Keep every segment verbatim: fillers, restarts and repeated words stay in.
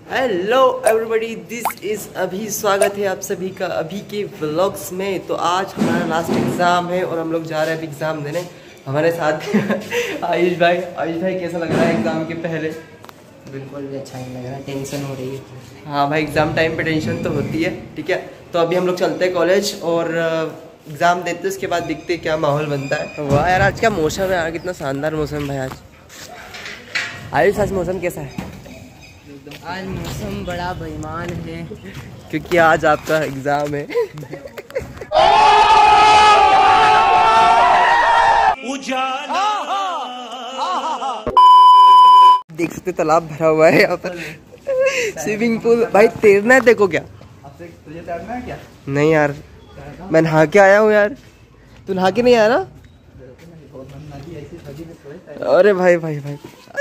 Hello everybody, this is अभी। स्वागत है आप सभी का अभी के व्लॉग्स में। तो आज हमारा लास्ट एग्जाम है और हम लोग जा रहे हैं एग्जाम देने। हमारे साथ आयुष भाई। आयुष भाई कैसा लग रहा है एग्जाम के पहले? बिल्कुल भी अच्छा नहीं लग रहा, टेंशन हो रही है। हाँ भाई, एग्जाम टाइम पे टेंशन तो होती है। ठीक है, तो अभी हम लोग चलते हैं कॉलेज और एग्जाम देते हैं, उसके बाद देखते हैं क्या माहौल बनता है। वाह यार, आज क्या मौसम है यार, कितना शानदार मौसम है भाई आज। आयुष, आज मौसम कैसा है? आज मौसम बड़ा बेईमान है क्योंकि आज आपका एग्जाम है। देख सकते तालाब भरा हुआ है यहाँ पर, स्विमिंग पूल। भाई तैरना है देखो क्या? तुझे तैरना है क्या? नहीं यार, मैं नहा के आया हूँ यार। तू नहा के नहीं आया ना? अरे भाई भाई भाई,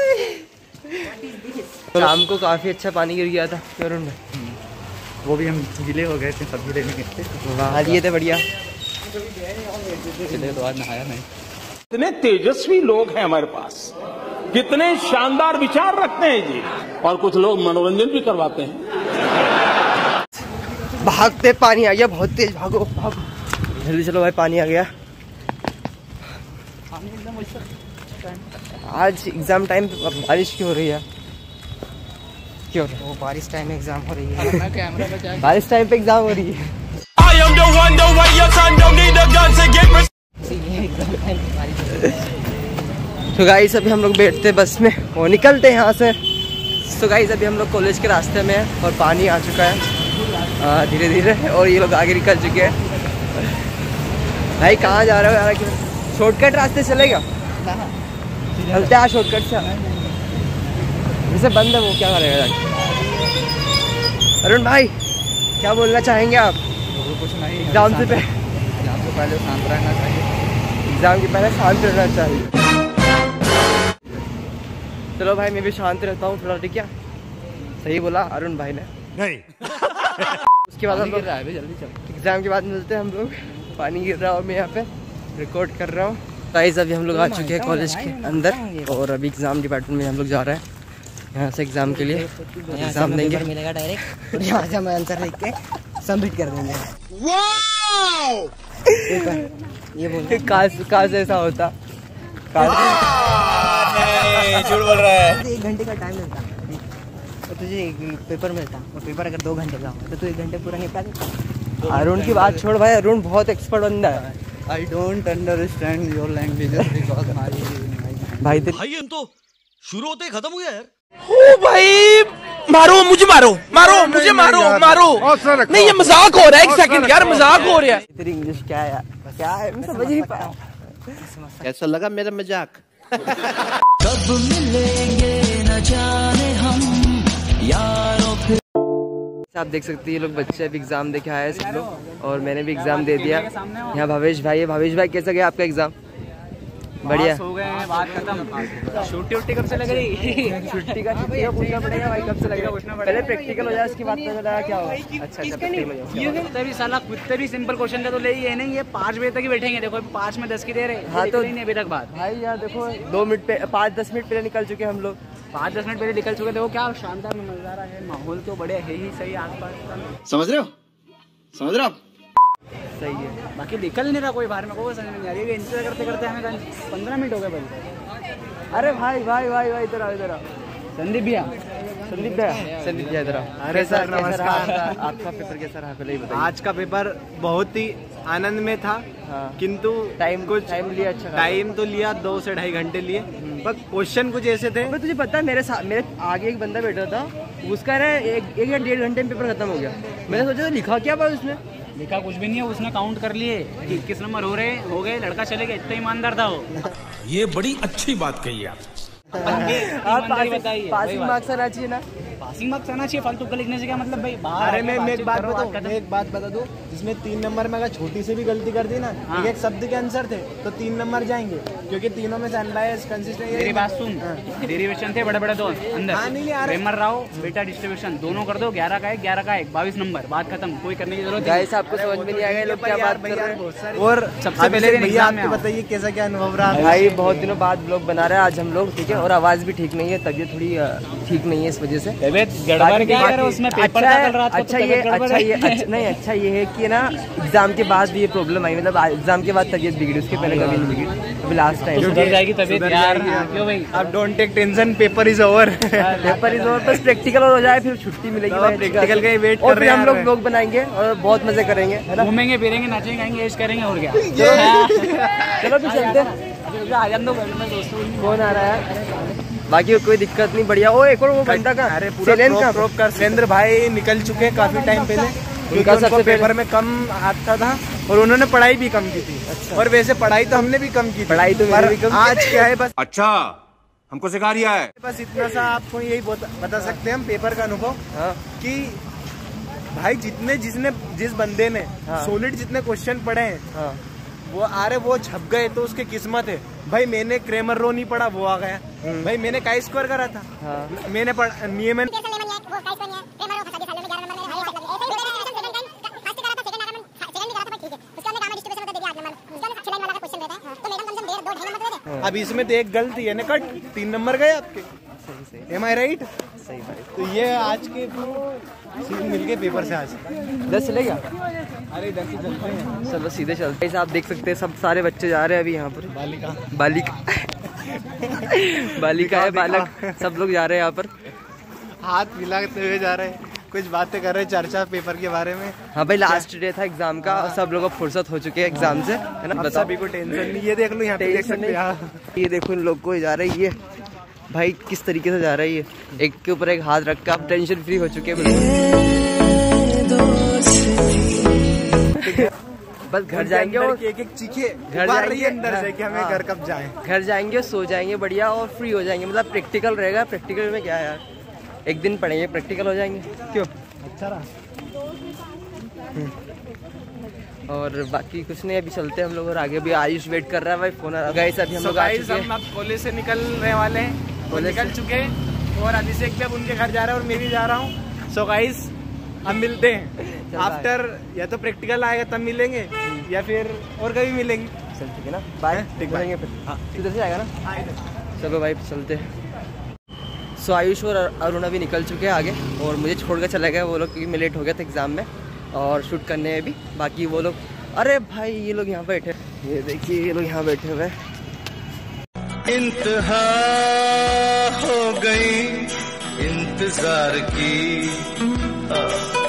शाम को काफी अच्छा पानी गिर गया था वरुण भाई। वो भी हम गीले हो गए थे, सब गीले में गए थे। नहा लिए थे, बढ़िया। इसलिए तो आज नहाया नहीं। कितने तेजस्वी लोग हैं हमारे पास, कितने शानदार विचार रखते हैं जी। और कुछ लोग मनोरंजन भी करवाते हैं। भागते पानी आ गया, बहुत तेज। भागो भागो जल्दी चलो भाई, पानी आ गया। आज एग्जाम टाइम पे बारिश क्यों हो रही है? क्यों? वो बारिश टाइम में एग्जाम हो रही है। बारिश टाइम पे एग्जाम हो रही है। तो गाइस अभी हम लोग बैठते बस में और निकलते हैं यहाँ से। तो गाइस अभी हम लोग कॉलेज के रास्ते में हैं और पानी आ चुका है धीरे धीरे, और ये लोग आगे निकल चुके हैं। भाई कहाँ जा रहे हो यार? शॉर्टकट रास्ते चलेगा? चलते हैं शॉर्टकट से। जैसे बंद है वो, क्या करेगा? अरुण भाई क्या बोलना चाहेंगे आप? कुछ नहीं, एग्जाम से पहले एग्जाम से पहले शांत रहना चाहिए। एग्जाम के पहले शांत रहना चाहिए। चलो भाई, मैं भी शांत रहता हूँ थोड़ा। ठीक है, सही बोला अरुण भाई ने। नहीं। उसके बाद हम लोग जल्दी चल, एग्जाम के बाद मिलते हैं हम लोग। पानी गिर रहा है और मैं यहाँ पे रिकॉर्ड कर रहा हूँ। गाइस अभी हम लोग आ चुके हैं कॉलेज के अंदर और अभी एग्जाम डिपार्टमेंट में हम लोग जा रहे हैं। यहाँ से एग्जाम के लिए एग्जाम देंगे, मिलेगा डायरेक्ट, और यहाँ से हम आंसर लिख के सबमिट कर देंगे। ये बोल काश काश ऐसा होता। झूठ बोल रहा है। एक घंटे का टाइम मिलता और तुझे एक पेपर मिलता, और पेपर अगर दो घंटे का हो तो तू एक घंटे पूरा निपटा देता। अरुण की बात छोड़ भाई, अरुण बहुत एक्सपर्ट बंदा है। I don't understand your languages because my भाई भाई हम तो शुरू होते ही खत्म हो गया यार। ओ भाई, मारो मुझे, मारो मारो मुझे, मारो मारो। नहीं ये मजाक हो रहा है, एक सेकंड यार, मजाक हो रहा है। तेरी इंग्लिश क्या है यार? क्या है, मैं समझ नहीं पाया। कैसा लगा मेरा मजाक? कब मिलेंगे न जाने हम यारों फिर। आप देख सकते हैं ये लोग बच्चे अभी एग्जाम दे के आए हैं सब लोग, और मैंने भी एग्जाम दे दिया। यहाँ भवेश भाई है। भवेश भाई कैसा गया आपका एग्जाम? बढ़िया हो गए हैं, बात खत्म। छुट्टी उट्टी कब से लग रही? छुट्टी का छुट्टी का पूछना पड़ेगा भाई, कब से लगेगा पूछना पड़ेगा। पहले प्रैक्टिकल हो जाए, उसके बाद पता चला क्या होगा। अच्छा अच्छा, प्रैक्टिकल हो जाए। ये भी साला कुत्ते भी सिंपल क्वेश्चन का तो ले ही है नहीं, ये पाँच बजे तक ही बैठेंगे। देखो पाँच में दस की दे रहे। हाँ तो नहीं अभी तक बात भाई यार देखो, दो मिनट पे पाँच दस मिनट पहले निकल चुके हम लोग। पाँच दस मिनट पहले निकल चुके। देखो क्या शानदार नजारा है, माहौल तो बड़े है ही सही आसपास। समझ रहे हो, समझ रहे हो आप? सही है, बाकी निकल नहीं रहा कोई बाहर में, कोई समझ नहीं आ रही है। इंतजार करते करते हमें पंद्रह मिनट हो गए भाई। अरे भाई भाई भाई भाई इधर आओ, इधर आओ। संदीप भैया, संदीप भैया, संदीप भैया इधर आओ। अरे सर नमस्कार। आपका पेपर कैसा रहा पहले ही बताइए। आज का पेपर बहुत ही आनंद में था, हाँ। किंतु टाइम कुछ टाइम लिया अच्छा खासा। टाइम तो लिया, दो से ढाई घंटे लिए, पर क्वेश्चन कुछ ऐसे थे। मैं तुझे पता है, मेरे साथ मेरे आगे एक बंदा बैठा था, उसका ना एक एक या डेढ़ घंटे में पेपर खत्म हो गया। मैंने सोचा था लिखा क्या बात उसने? लिखा कुछ भी नहीं है, उसने काउंट कर लिए कि इक्कीस नंबर हो रहे हो गए, लड़का चले गया। इतना ईमानदार था वो। ये बड़ी अच्छी बात कही आप। आप पासिंग मार्क्स आना चाहिए ना? पासिंग मार्क्स आना चाहिए, फालतू का लिखने से क्या मतलब भाई? बाहर अरे मैं मैं एक बात करो, बताऊं, खत्म। मैं एक बात बता दूं, जिसमें तीन नंबर में अगर छोटी सी भी गलती कर दी ना, एक एक शब्द के आंसर थे तो तीन नंबर जाएंगे, क्योंकि तीनों में से अनबायस्ड कंसिस्टेंट। मेरी बात सुन, डेरिवेशन थे बड़े बड़े दो अंदर, प्रेमर राव बेटा डिस्ट्रीब्यूशन दोनों कर दो। ग्यारह का एक, ग्यारह का एक, बाईस नंबर, बात खत्म, कोई करने की जरूरत नहीं। आपको समझ में नहीं आएगा लोग क्या बात कर रहे हैं। और सबसे पहले भैया आपको बताइए कैसा क्या अनुभव रहा? भाई बहुत दिनों बाद ब्लॉग बना रहे हैं आज हम लोग, ठीक है, और आवाज़ भी ठीक नहीं है, तबीयत थोड़ी ठीक नहीं है, इस वजह से तबीयत गड़बड़ क्या है उसमें पेपर अच्छा था कल रात को, अच्छा तो ये तबीयत गड़बड़ अच्छा है। ये अच्छा नहीं अच्छा ये है कि ना एग्जाम के बाद ये प्रॉब्लम आई, मतलब एग्जाम के बाद तबीयत बिगड़ी, उसके पहले कभी नहीं बिगड़ी, अभी लास्ट तो टाइम। सुधर जाएगी तबीयत यार, क्यों भाई? अब don't take tension, paper is over. Paper is over, बस प्रैक्टिकल और हो जाए फिर छुट्टी मिलेगी भाई, प्रैक्टिकल का ही वेट और कर फिर रहे हम हैं लोग यार। लोग बनाएंगे और बहुत मजे करेंगे, है ना? घूमेंगे फिरेंगे नाचेंगे गाएंगे ऐश करेंगे और क्या। चलो फिर चलते हैं। आ जान दो मैं दोस्तों कौन आ रहा है? बाकी कोई दिक्कत नहीं, बढ़िया। ओ एक और वो बंदा का अरे पूरा क्रॉप क्रॉप कर, सुरेंद्र भाई निकल चुके हैं काफी टाइम पहले, क्योंकि सबसे उनको पहले- पेपर में कम आता था और उन्होंने पढ़ाई भी कम की थी। अच्छा। और वैसे पढ़ाई तो हमने भी कम की थी, पढ़ाई तो मैंने भी कम की। आज क्या है बस अच्छा हमको सिखा रिया है। बस इतना सा आपको यही बता बता सकते हैं हम पेपर का अनुभव, हाँ। कि भाई जितने जिसने जिस बंदे ने हाँ। सॉलिड जितने क्वेश्चन पढ़े हैं हाँ। वो आ रहे वो छप गए तो उसकी किस्मत है भाई। मैंने क्रेमर रो नहीं पढ़ा, वो आ गया भाई। मैंने काई स्क्वायर करा था, हाँ। मैंने पढ़ नियमन अब इसमें तो एक गलती है ना, कट तीन नंबर गए आपके। Am I right? सही भाई। तो ये आज के सीन मिल गए पेपर से आज। दस चलेगा? अरे इधर से चलते हैं। चलो सीधे चलते हैं। आप देख सकते हैं सब सारे बच्चे जा रहे हैं अभी यहाँ पर। बालिका बालिका बालिका है, बालक, सब लोग जा रहे हैं यहाँ पर। हाथ मिलाते हुए जा रहे हैं, कुछ बातें कर रहे हैं, चर्चा पेपर के बारे में। हाँ भाई, लास्ट डे था एग्जाम का, सब लोगों को फुर्सत हो चुकी है एग्जाम से, है ना? अब बताओ। सभी को टेंशन नहीं। ये देख लो यहाँ पे, देख टेंशन सकते हैं यहाँ। नहीं। ये देखो इन लोग को जा रही है ये भाई, किस तरीके से जा रही है, एक के ऊपर एक हाथ रख के। आप टेंशन फ्री हो चुके हैं बस। घर जाएंगे और एक एक चीखे घर उबाल रही है जाएंगे, अंदर से कि हमें हाँ। घर कब जाएं। घर जाएंगे, सो जाएंगे बढ़िया और फ्री हो जाएंगे। मतलब प्रैक्टिकल रहेगा, प्रैक्टिकल में क्या है यार, एक दिन पढ़ेंगे प्रैक्टिकल हो जाएंगे, क्यों? अच्छा रहा। और बाकी कुछ नहीं, अभी चलते हैं हम लोग। और आगे भी आयुष वेट कर रहा है भाई, फोन आ रहा है। गाइस अभी हम लोग आ चुके हैं, हम अब कॉलेज से निकलने वाले हैं, वो कॉलेज निकल चुके हैं और अभिषेक भी अब उनके घर जा रहा है और मैं भी जा रहा हूँ। सो गाइस हम मिलते हैं आफ्टर, या तो प्रैक्टिकल आएगा तब मिलेंगे या फिर और कभी मिलेंगे। चल ठीक है ना, बाय। ठीक मिलेंगे फिर। हाँ। इधर से आएगा ना? हाँ, इधर। चलो भाई चलते हैं। सो आयुष और अरुणा भी निकल चुके हैं आगे, और मुझे छोड़ कर चले गए वो लोग, क्योंकि मैं लेट हो गया था एग्जाम में और शूट करने में भी। बाकी वो लोग, अरे भाई ये लोग यहाँ बैठे, ये देखिए ये लोग यहाँ बैठे हुए हैं। इंतहा हो गई इंतजार की।